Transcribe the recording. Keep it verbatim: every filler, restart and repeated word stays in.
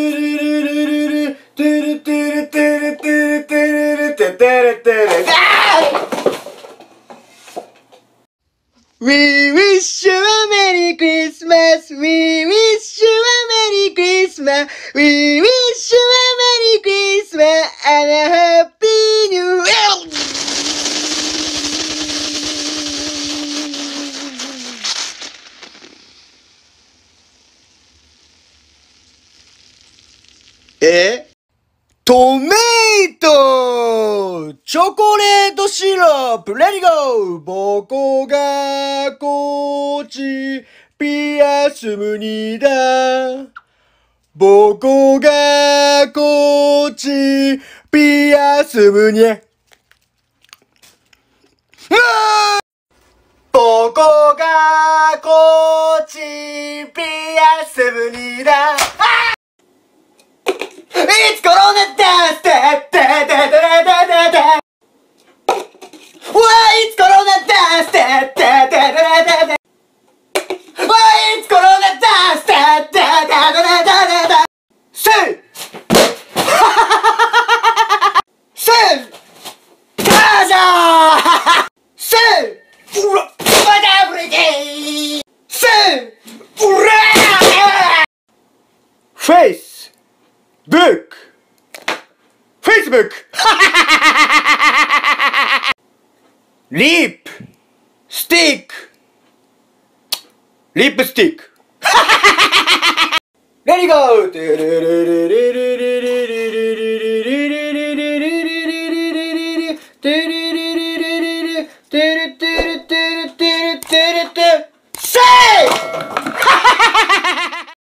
We wish you a Merry Christmas. We wish you a Merry Christmas. We wish you a Merry Christmas and a Happy New Year. えトメイトチョコレートシロップレディゴーボコがこちピアスムニだボコがこちピアスムニボコがこちピアスムニだIt's Corona dance, da da da da da da da. Why it's Corona dance, da da da da da da. Why it's Corona dance, da da da da da da. Say, say, Gaza. Say, what every day. Say, Face. Book! Facebook! Lip! Stick! Lipstick! Let it go!